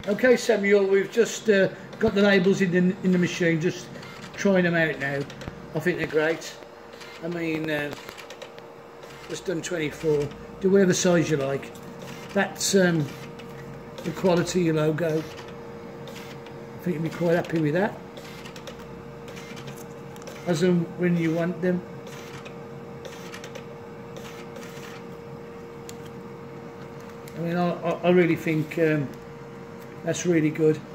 Okay, Samuel, we've just got the labels in the machine, just trying them out now. I think they're great. I mean, just done 24. Do whatever size you like. That's the quality of your logo. I think you'll be quite happy with that. As and when you want them. I mean, I really think that's really good.